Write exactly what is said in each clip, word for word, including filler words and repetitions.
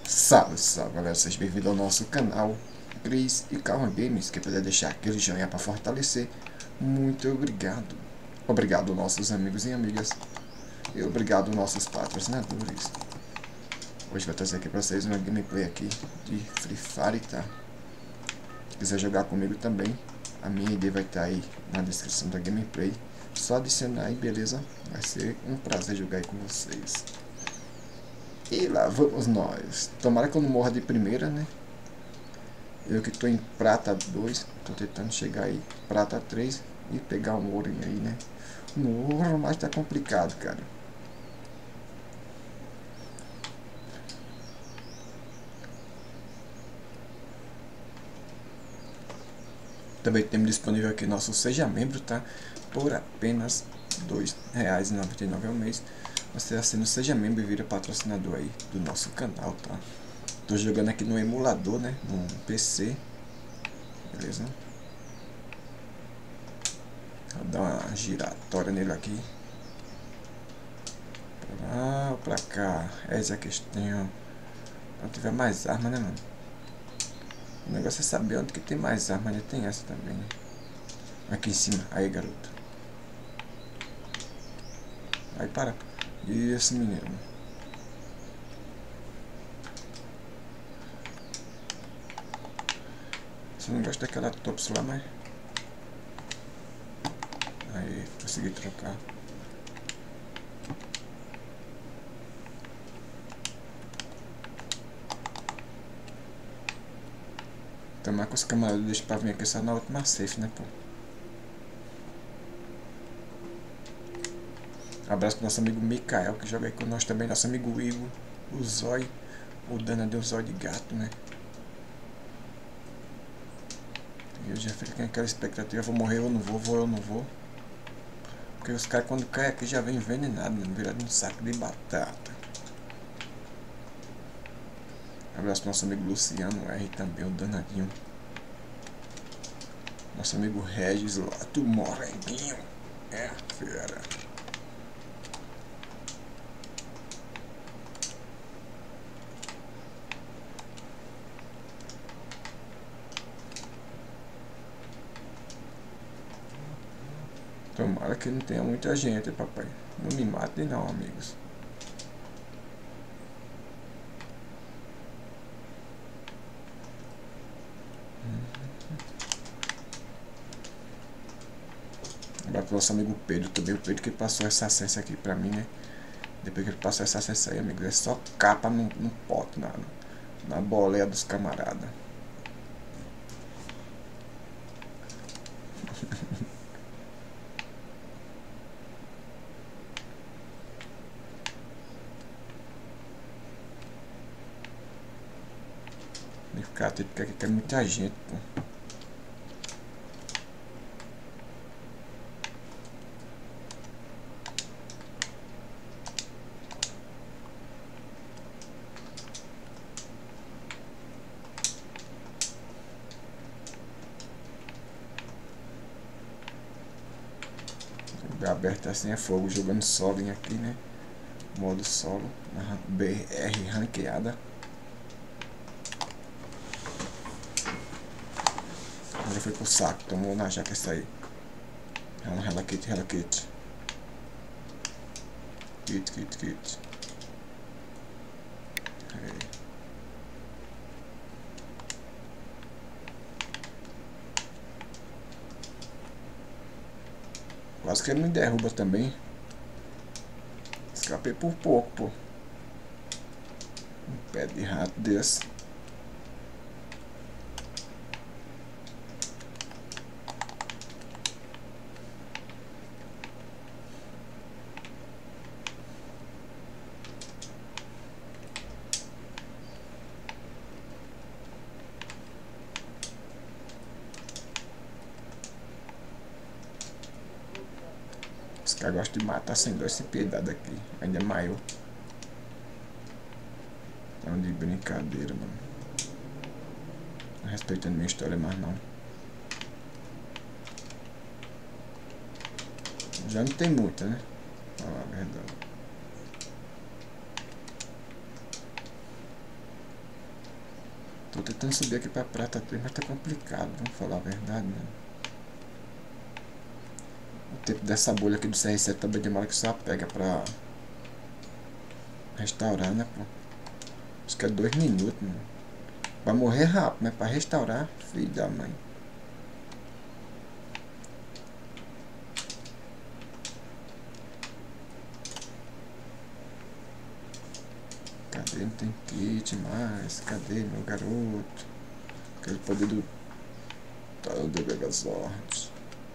Salve, salve galera, seja bem-vindo ao nosso canal Cris e Calma Games. Quem puder deixar aquele joinha para fortalecer, muito obrigado. Obrigado nossos amigos e amigas e obrigado nossos patrocinadores. Hoje vou trazer aqui para vocês uma gameplay aqui de Free Fire, tá? Se quiser jogar comigo também, a minha I D vai estar aí na descrição da gameplay. Só adicionar aí, beleza? Vai ser um prazer jogar aí com vocês. E lá vamos nós. Tomara que eu não morra de primeira, né? Eu que tô em prata dois, tô tentando chegar aí prata três e pegar um ouro aí, né? No ouro, mas tá complicado, cara. Também temos disponível aqui nosso Seja Membro, tá? Por apenas dois reais e noventa e nove ao mês. Você assina o Seja Membro e vira patrocinador aí do nosso canal, tá? Tô jogando aqui no emulador, né? No P C. Beleza? Vou dar uma giratória nele aqui. Pra lá ou pra cá? Essa é a questão. Não tiver mais arma, né, mano? O negócio é saber onde que tem mais arma, né? Tem essa também. Aqui em cima. Aí, garoto. Aí, para. Isso, menino. Você não gosta daquela tops lá, mas... Aí, consegui trocar. Tomar com os camaradas deixa pra vir aqui só na última safe, né, pô? Abraço pro nosso amigo Mikael, que joga aí com nós também. Nosso amigo Igor, o Zói. O Dana deu Zói de gato, né? E eu já fico com aquela expectativa, vou morrer ou não vou, vou ou não vou. Porque os caras quando caem aqui já vem envenenado, né? Virado um saco de batata. Abraço pro nosso amigo Luciano R também, o danadinho. Nosso amigo Regis lá, tu morenguinho. É, fera. Tomara que não tenha muita gente, papai. Não me mate não, amigos. Abraço pro nosso amigo Pedro também. O Pedro que passou essa acesso aqui pra mim, né? Depois que ele passou essa acesso aí, amigos, é só capa no, no pote, na, na boleia dos camaradas. Tem que ficar atento porque aqui tem muita gente, pô. Aberto assim é fogo, jogando solo aqui, né? Modo solo, B R ranqueada. Agora foi pro saco, tomou na jaca essa aí. Ela kit, ela kit. Kit, kit, kit. Aí. Quase que ele me derruba também. Escapei por pouco, pô. Um pé de rato desse. Os caras gostam de matar sem dó sem piedade aqui. Ainda é maior. Então de brincadeira, mano. Não respeitando minha história mais não. Já não tem muita, né? Falar a verdade. Tô tentando subir aqui pra prata três, mas tá complicado, vamos falar a verdade, né? O tempo dessa bolha aqui do C R sete também demora que só pega pra restaurar, né, pô? Acho que é dois minutos, mano. Vai morrer rápido, mas pra restaurar, filho da mãe. Cadê? Não tem kit mais. Cadê, meu garoto? Aquele poder do Thunder Megazord.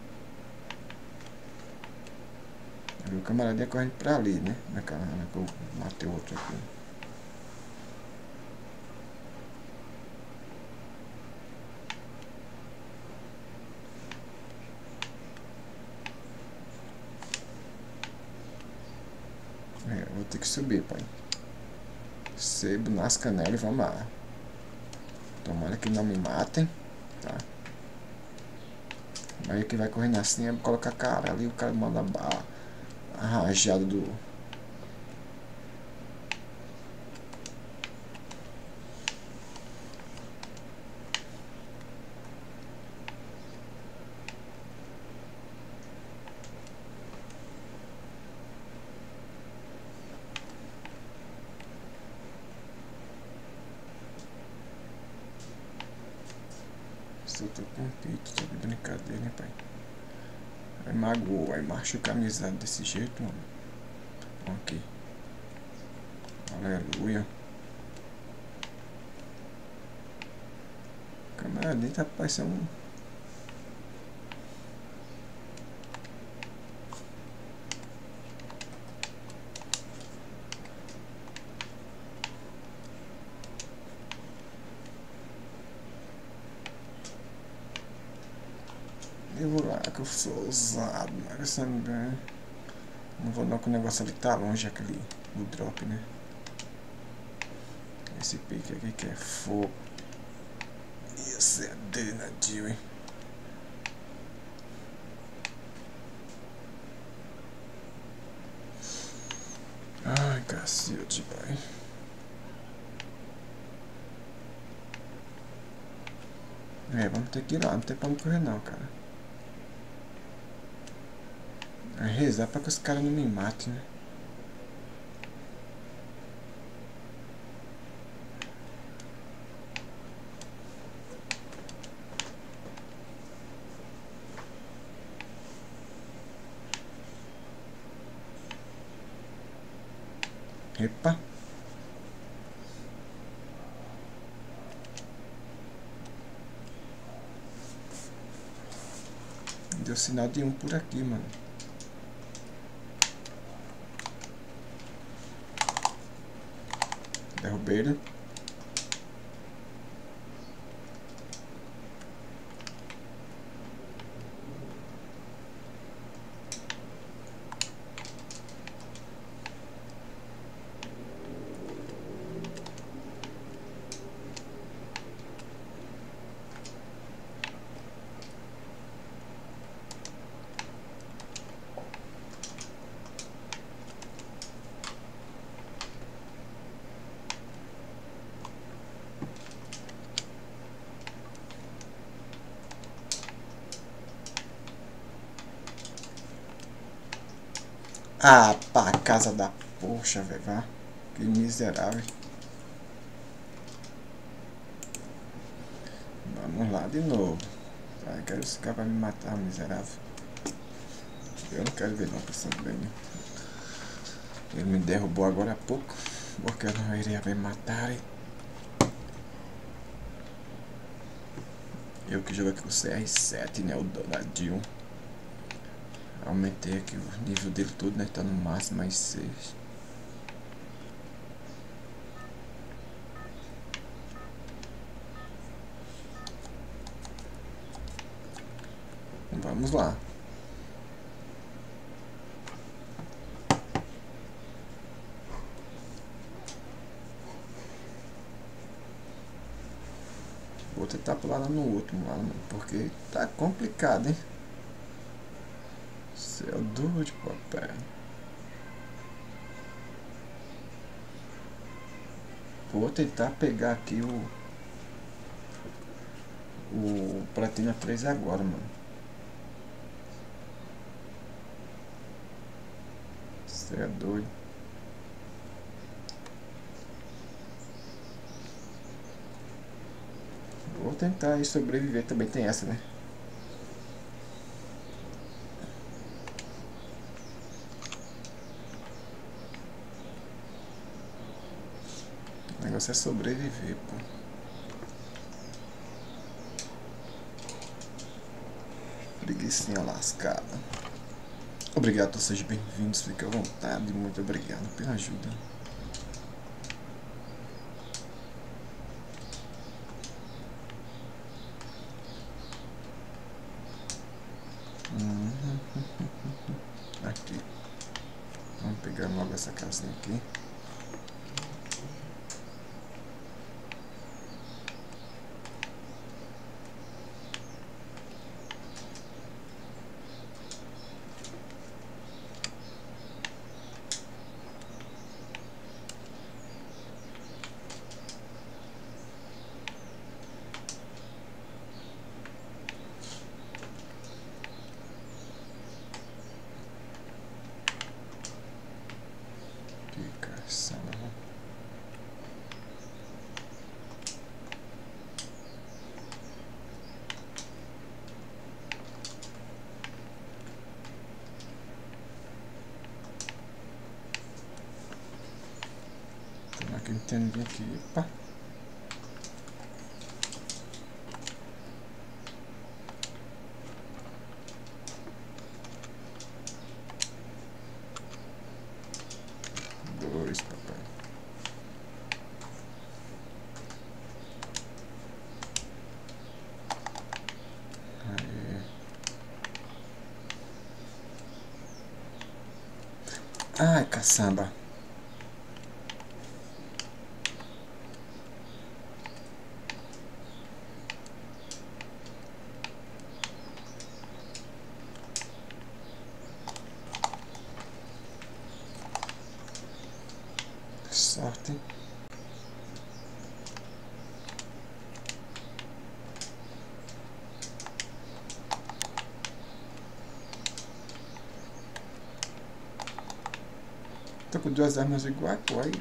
O camaradinha correndo pra ali, né? Naquela hora que eu matei o outro aqui. É, vou ter que subir, pai. Sebo nas canelas e vamos lá. Tomara que não me matem, tá? Aí que vai correndo assim, é colocar a cara ali, o cara manda a, a rajada do... Se eu tô com pito, tô de brincadeira, hein, pai? Aí magoou, aí machuca a amizade desse jeito, mano. Aqui. Aleluia. O camaradinho tá parecendo um... Eu vou lá que eu sou ousado, mas também... Não vou não que o negócio ali tá longe, aquele... O drop, né? Esse pique aqui que é fogo. Esse é drenadinho, hein? Ai, cacete, pai. É, vamos ter que ir lá, não tem pra onde correr não, cara. É rezar pra que os caras não me matem, né? Epa! Deu sinal de um por aqui, mano. Derrubei ele. Ah, pá, casa da poxa, velho, vá. Que miserável. Vamos lá de novo. Tá, quero esse cara vai me matar, miserável. Eu não quero ver não, pensando bem. Ele me derrubou agora há pouco. Porque eu não iria me matar. Eu que jogo aqui com o C R sete, né? O danadinho. Aumentei aqui o nível dele todo, né? Tá no máximo mais seis. Vamos lá. Vou tentar pular lá no último, lá, porque tá complicado, hein? Céu duro de papel. Vou tentar pegar aqui o o Platina três agora, mano. Você é doido. Vou tentar aí sobreviver, também tem essa, né? O negócio é sobreviver, pô. Preguicinha lascada. Obrigado a todos, sejam bem-vindos, fique à vontade, muito obrigado pela ajuda. Uhum. Aqui. Vamos pegar logo essa casinha aqui. Que caçamba. Como é que eu entendi aqui? Opa. Dois, papai. Aí. Ai, caçamba. Sorte. Tô com duas armas iguais, pô. Aí,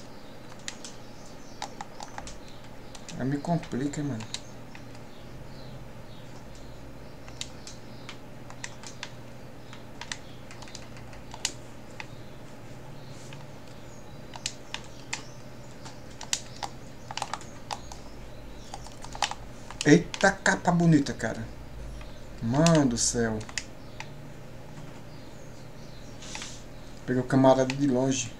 aí me complica, hein, mano. Eita capa bonita, cara. Mano do céu. Pegou o camarada de longe.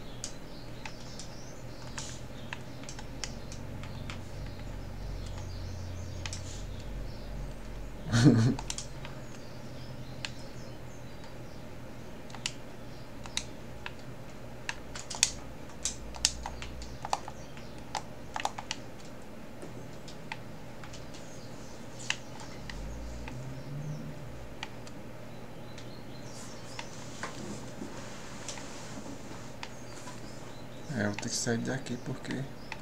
É, eu vou ter que sair daqui porque...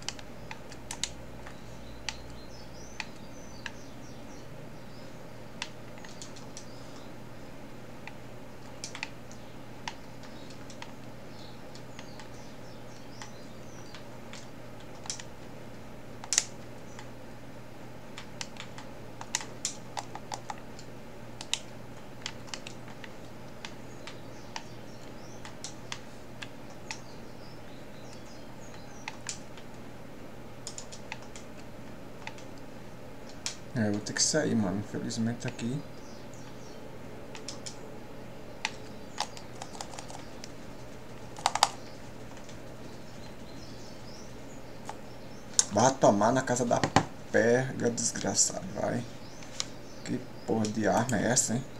É, eu vou ter que sair, mano. Infelizmente aqui... Vai tomar na casa da pega, desgraçado, vai. Que porra de arma é essa, hein?